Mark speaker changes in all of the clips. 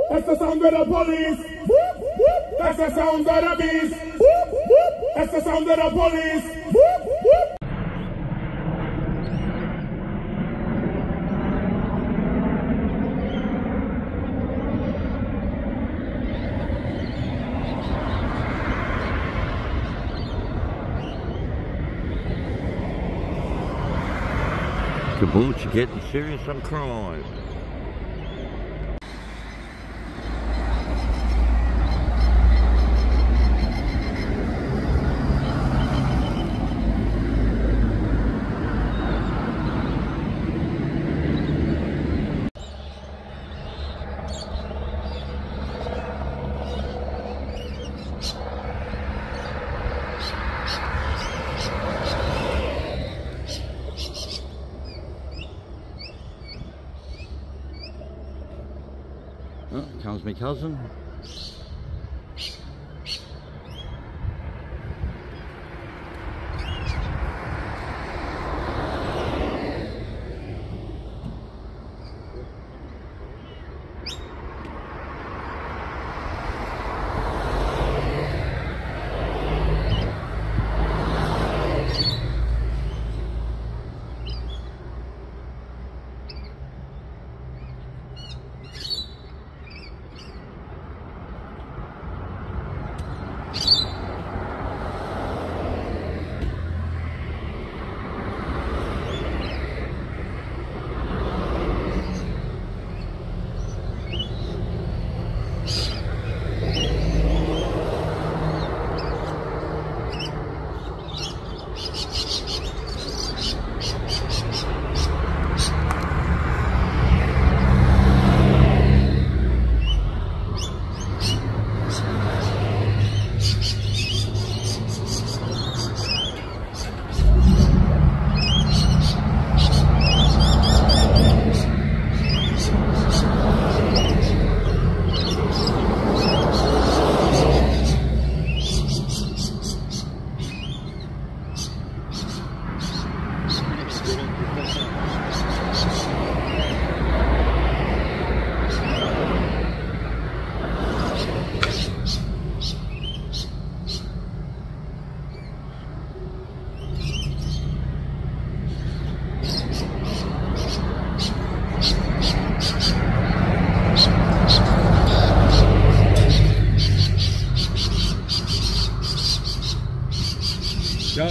Speaker 1: That's the sound of the police. That's the sound of the beast. That's the sound of the police.
Speaker 2: Caboose getting serious on crime. Oh, comes my cousin.
Speaker 1: Go.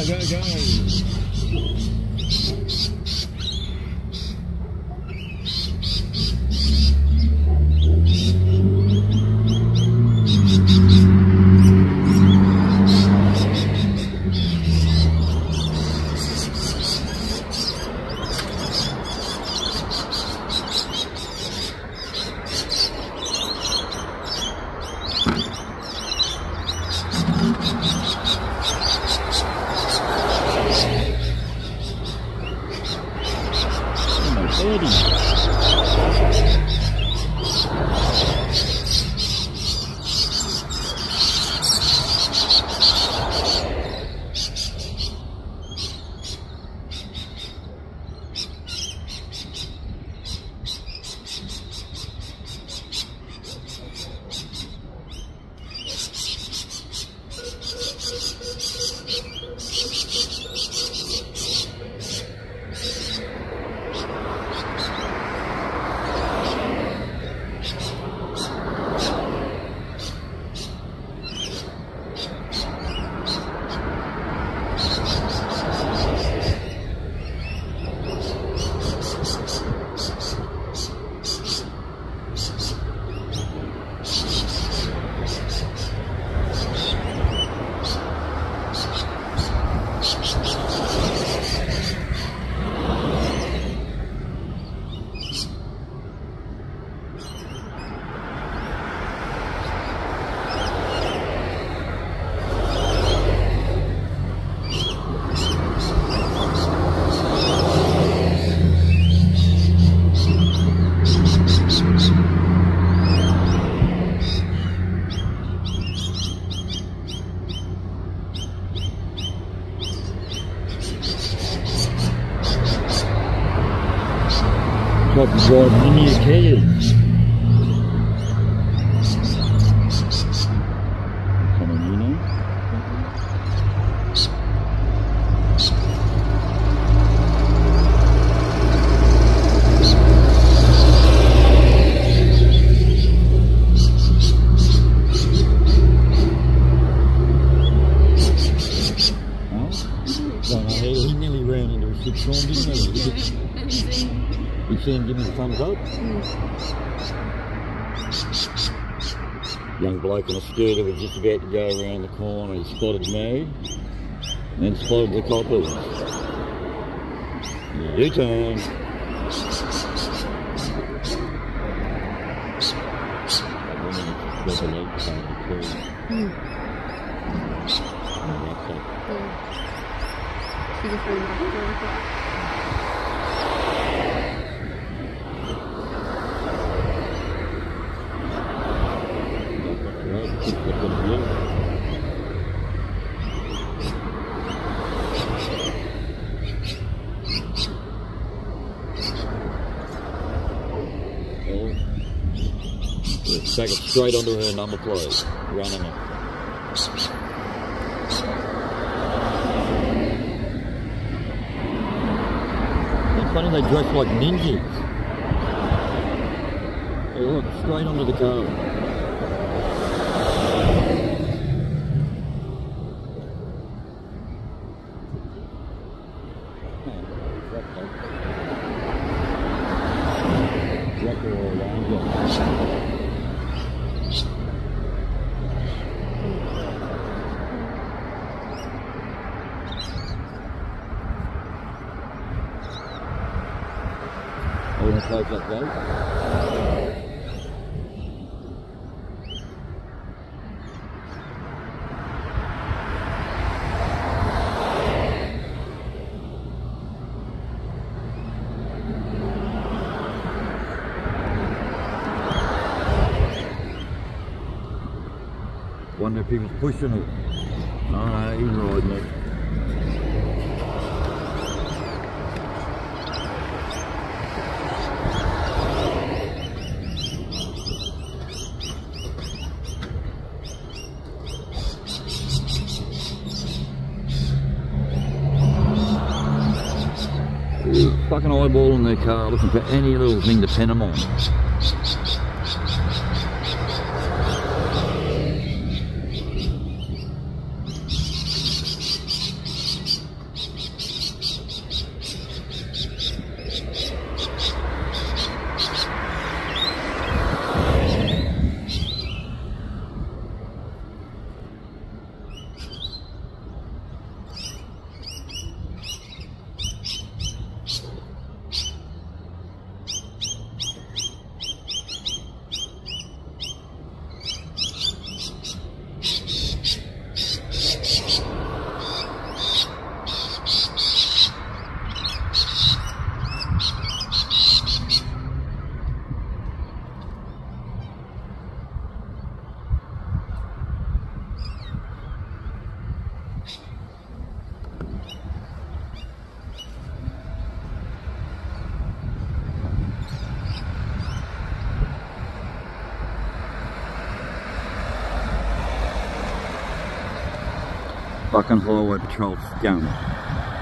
Speaker 2: Driving in your kids. see him give me the thumbs up. Young bloke on a scooter was just about to go around the corner. He spotted me, and then spotted the coppers. U-turn.
Speaker 3: She just ran back to the
Speaker 2: Take it straight onto her number plate, running it. It's funny they dress like ninjas. Hey, look, straight onto the car. We're going to close that gate. Wonder if he was pushing it. Oh no, he's riding it. Fucking eyeballing their car, looking for any little thing to pin them on. Fucking highway patrol scum.